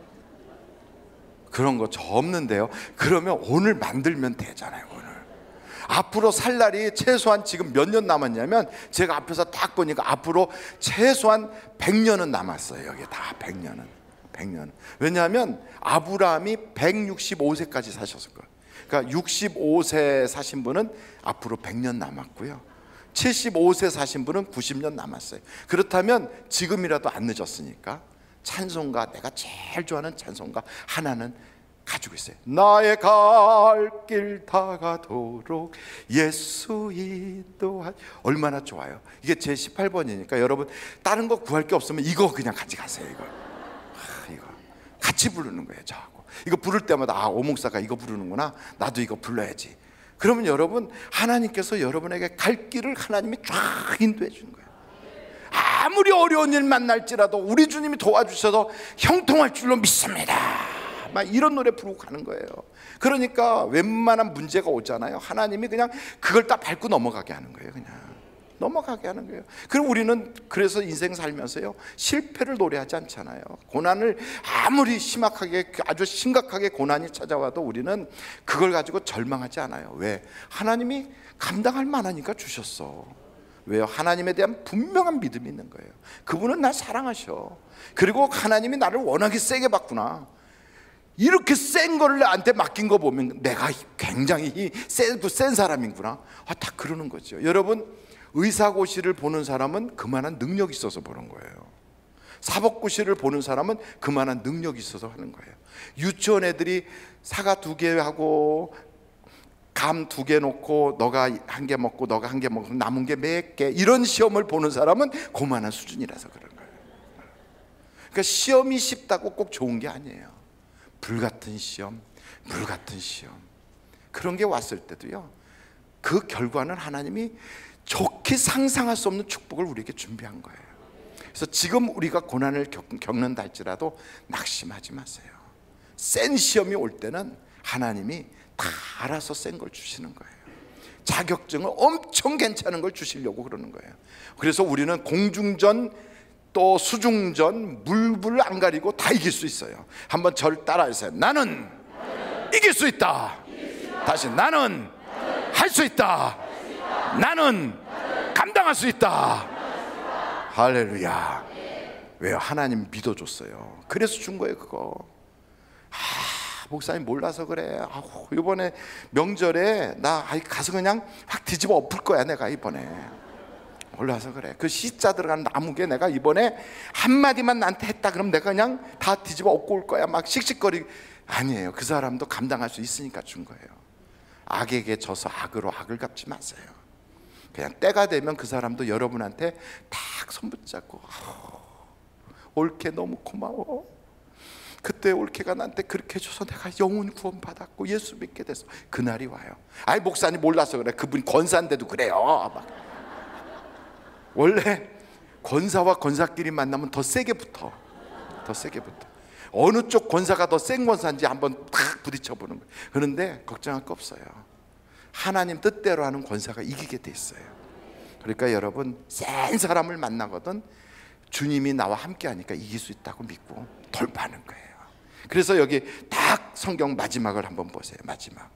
S2: 그런 거 저 없는데요. 그러면 오늘 만들면 되잖아요. 오늘 앞으로 살 날이 최소한 지금 몇 년 남았냐면, 제가 앞에서 딱 보니까 앞으로 최소한 백 년은 남았어요. 여기 다 백 년은 백 년. 왜냐하면 아브라함이 백육십오 세까지 사셨을 거예요. 그러니까 육십오 세 사신 분은 앞으로 백 년 남았고요, 칠십오 세 사신 분은 구십 년 남았어요. 그렇다면 지금이라도 안 늦었으니까 찬송가, 내가 제일 좋아하는 찬송가 하나는 가지고 있어요. 나의 갈 길 다가도록 예수 인도하. 얼마나 좋아요. 이게 제 십팔 번이니까 여러분, 다른 거 구할 게 없으면 이거 그냥 같이 가세요. 이거, 아, 이거 같이 부르는 거예요. 저하고 이거 부를 때마다, 아, 오목사가 이거 부르는구나, 나도 이거 불러야지. 그러면 여러분, 하나님께서 여러분에게 갈 길을 하나님이 쫙 인도해 주는 거예요. 아무리 어려운 일 만날지라도 우리 주님이 도와주셔서 형통할 줄로 믿습니다. 막 이런 노래 부르고 가는 거예요. 그러니까 웬만한 문제가 오잖아요, 하나님이 그냥 그걸 다 밟고 넘어가게 하는 거예요. 그냥 넘어가게 하는 거예요. 그럼 우리는 그래서 인생 살면서요, 실패를 노래하지 않잖아요. 고난을 아무리 심각하게, 아주 심각하게 고난이 찾아와도 우리는 그걸 가지고 절망하지 않아요. 왜? 하나님이 감당할 만하니까 주셨어. 왜요? 하나님에 대한 분명한 믿음이 있는 거예요. 그분은 날 사랑하셔. 그리고 하나님이 나를 워낙에 세게 봤구나. 이렇게 센 거를 나한테 맡긴 거 보면 내가 굉장히 센, 센 사람이구나. 아, 다 그러는 거죠. 여러분, 의사고시를 보는 사람은 그만한 능력이 있어서 보는 거예요. 사법고시를 보는 사람은 그만한 능력이 있어서 하는 거예요. 유치원 애들이 사과 두 개 하고 감 두 개 놓고 너가 한 개 먹고 너가 한 개 먹고 남은 게 몇 개, 이런 시험을 보는 사람은 그만한 수준이라서 그런 거예요. 그러니까 시험이 쉽다고 꼭 좋은 게 아니에요. 불같은 시험, 불같은 시험, 그런 게 왔을 때도요, 그 결과는 하나님이 좋게 상상할 수 없는 축복을 우리에게 준비한 거예요. 그래서 지금 우리가 고난을 겪는다 할지라도 낙심하지 마세요. 센 시험이 올 때는 하나님이 다 알아서 센 걸 주시는 거예요. 자격증을 엄청 괜찮은 걸 주시려고 그러는 거예요. 그래서 우리는 공중전 또 수중전 물불 안 가리고 다 이길 수 있어요. 한번 저를 따라하세요. 나는 이길 수 있다. 다시, 나는 할 수 있다. 나는 감당할 수 있다. 할렐루야. 왜요? 하나님 믿어줬어요. 그래서 준 거예요. 그거. 아, 목사님 몰라서 그래. 아, 이번에 명절에 나 가서 그냥 확 뒤집어 엎을 거야. 내가 이번에 몰라서 그래. 그 시자 들어간 나무게 내가 이번에 한마디만 나한테 했다 그럼 내가 그냥 다 뒤집어 엎고 올 거야. 막 씩씩거리고. 아니에요. 그 사람도 감당할 수 있으니까 준 거예요. 악에게 져서 악으로 악을 갚지 마세요. 그냥 때가 되면 그 사람도 여러분한테 딱 손붙잡고, 올케 너무 고마워. 그때 올케가 나한테 그렇게 해줘서 내가 영혼 구원 받았고 예수 믿게 돼서. 그날이 와요. 아이, 목사님 몰라서 그래. 그분이 권사인데도 그래요. 막. 원래 권사와 권사끼리 만나면 더 세게 붙어. 더 세게 붙어. 어느 쪽 권사가 더 센 권사인지 한번 탁 부딪혀 보는 거예요. 그런데 걱정할 거 없어요. 하나님 뜻대로 하는 권사가 이기게 돼 있어요. 그러니까 여러분, 센 사람을 만나거든 주님이 나와 함께 하니까 이길 수 있다고 믿고 돌파하는 거예요. 그래서 여기 딱 성경 마지막을 한번 보세요. 마지막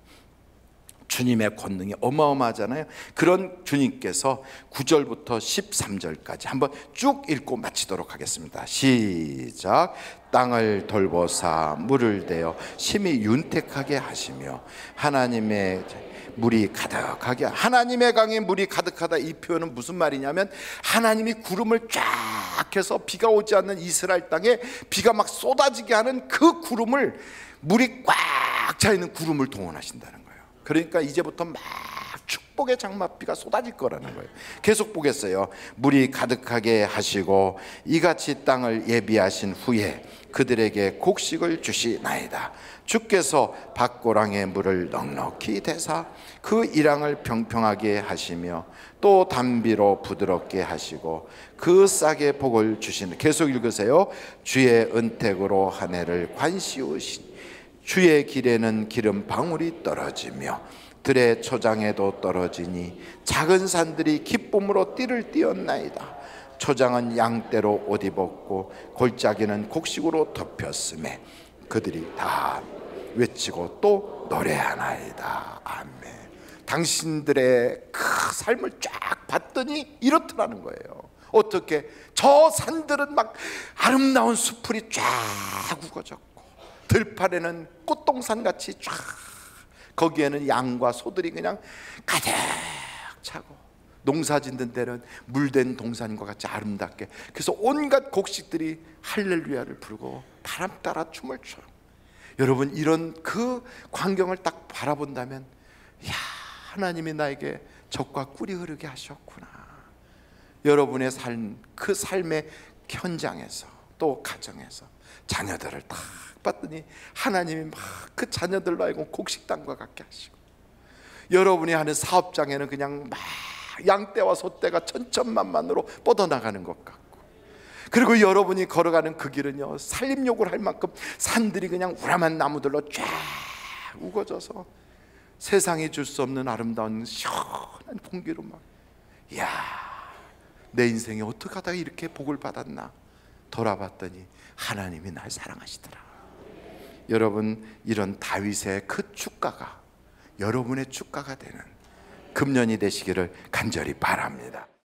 S2: 주님의 권능이 어마어마하잖아요. 그런 주님께서 구 절부터 십삼 절까지 한번 쭉 읽고 마치도록 하겠습니다. 시작. 땅을 돌보사 물을 대어 심히 윤택하게 하시며 하나님의 물이 가득하게, 하나님의 강에 물이 가득하다, 이 표현은 무슨 말이냐면 하나님이 구름을 쫙 해서 비가 오지 않는 이스라엘 땅에 비가 막 쏟아지게 하는 그 구름을, 물이 꽉 차 있는 구름을 동원하신다는 거예요. 그러니까 이제부터 막 축복의 장맛비가 쏟아질 거라는 거예요. 계속 보겠어요. 물이 가득하게 하시고 이같이 땅을 예비하신 후에 그들에게 곡식을 주시나이다. 주께서 밭고랑의 물을 넉넉히 대사 그 이랑을 평평하게 하시며 또 담비로 부드럽게 하시고 그 싹에 복을 주시는, 계속 읽으세요. 주의 은택으로 한 해를 관시우신 주의 길에는 기름 방울이 떨어지며 들의 초장에도 떨어지니 작은 산들이 기쁨으로 띠를 띄었나이다. 초장은 양떼로 옷 입었고 골짜기는 곡식으로 덮였음에 그들이 다 외치고 또 노래하나이다. 아멘. 당신들의 그 삶을 쫙 봤더니 이렇더라는 거예요. 어떻게? 저 산들은 막 아름다운 수풀이 쫙 우거졌고 들판에는 꽃동산같이 쫙, 거기에는 양과 소들이 그냥 가득 차고 농사 짓는 데는 물된 동산과 같이 아름답게, 그래서 온갖 곡식들이 할렐루야를 부르고 바람 따라 춤을 춰요. 여러분, 이런 그 광경을 딱 바라본다면, 야, 하나님이 나에게 젖과 꿀이 흐르게 하셨구나. 여러분의 삶, 그 삶의 현장에서 또 가정에서 자녀들을 딱 봤더니 하나님이 막 그 자녀들로 하여금 곡식당과 같게 하시고, 여러분이 하는 사업장에는 그냥 막 양떼와 소떼가 천천만만으로 뻗어나가는 것 같고, 그리고 여러분이 걸어가는 그 길은요, 살림욕을 할 만큼 산들이 그냥 우람한 나무들로 쫙 우거져서 세상이 줄 수 없는 아름다운 시원한 공기로 막, 이야, 내 인생에 어떻게 하다가 이렇게 복을 받았나 돌아봤더니 하나님이 날 사랑하시더라. 여러분, 이런 다윗의 그 축가가 여러분의 축가가 되는 금년이 되시기를 간절히 바랍니다.